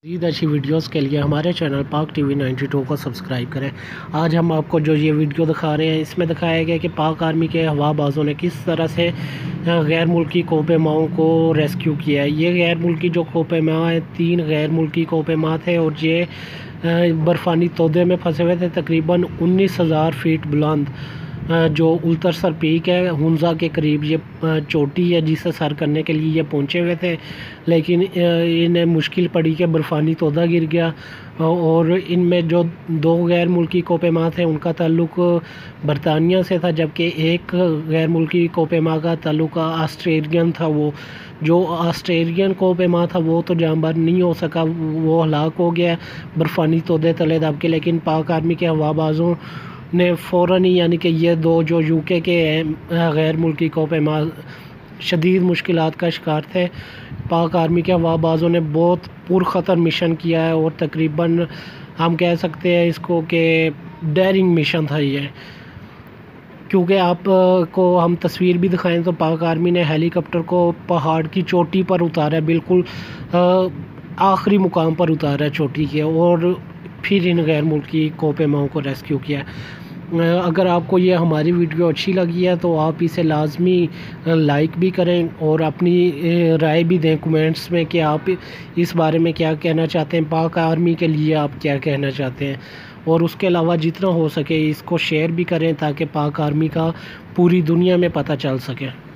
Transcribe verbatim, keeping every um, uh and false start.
मज़ीद अच्छी वीडियोस के लिए हमारे channel Pak TV ninety two को सब्सक्राइब करें। आज हम आपको जो ये वीडियो दिखा रहे हैं इसमें दिखाया गया कि पाक आर्मी के हवाबाजों ने किस तरह से गैर मुल्की कोपे माओं को रेस्क्यू किया है। ये गैर मुल्की जो कोपे माँ हैं, तीन गैर मुल्की कोपे माँ थे और ये बर्फ़ानी तोदे में फंसे हुए थे। तकरीबन उन्नीस हज़ार फीट बुलंद जो उल्तर सर पीक है, हुंजा के करीब ये चोटी है जिसे सर करने के लिए ये पहुंचे हुए थे, लेकिन इन्हें मुश्किल पड़ी कि बर्फ़ानी तोदा गिर गया। और इनमें जो दो गैर मुल्की कोपे माँ थे उनका ताल्लुक़ बरतानिया से था, जबकि एक गैर मुल्की कोपे माँ का ताल्लुक़ ऑस्ट्रेलियन था। वो जो ऑस्ट्रेलियन कोपे माँ था वो तो जांबाज नहीं हो सका, वो हलाक हो गया बर्फ़ानी तोदे तले दब के। लेकिन पाक आर्मी के हवाबाजों ने फ़ौरन ही, यानी कि ये दो जो यूके के गैर मुल्की कोपे माँ शदीद मुश्किलात का शिकार थे, पाक आर्मी के हवाबाजों ने बहुत पुरख़तर मिशन किया है और तकरीबन हम कह सकते हैं इसको कि डेयरिंग मिशन था ये। क्योंकि आप को हम तस्वीर भी दिखाएं तो पाक आर्मी ने हेलीकॉप्टर को पहाड़ की चोटी पर उतारा, बिल्कुल आखिरी मुकाम पर उतारा चोटी के, और फिर इन गैर मुल्की कोपे माओं को रेस्क्यू किया। अगर आपको ये हमारी वीडियो अच्छी लगी है तो आप इसे लाजमी लाइक भी करें और अपनी राय भी दें कमेंट्स में कि आप इस बारे में क्या कहना चाहते हैं, पाक आर्मी के लिए आप क्या कहना चाहते हैं। और उसके अलावा जितना हो सके इसको शेयर भी करें ताकि पाक आर्मी का पूरी दुनिया में पता चल सके।